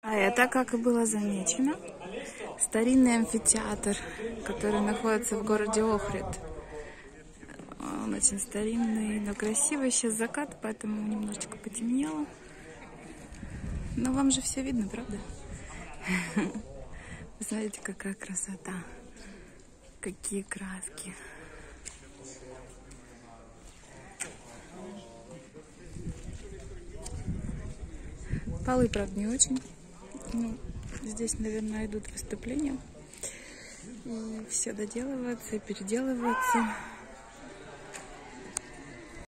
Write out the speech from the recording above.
А это, как и было замечено, старинный амфитеатр, который находится в городе Охрид. Он очень старинный, но красивый. Сейчас закат, поэтому немножечко потемнело. Но вам же все видно, правда? Посмотрите, какая красота. Какие краски. Полы, правда, не очень. Ну, здесь, наверное, идут выступления. И все доделываются и переделываются.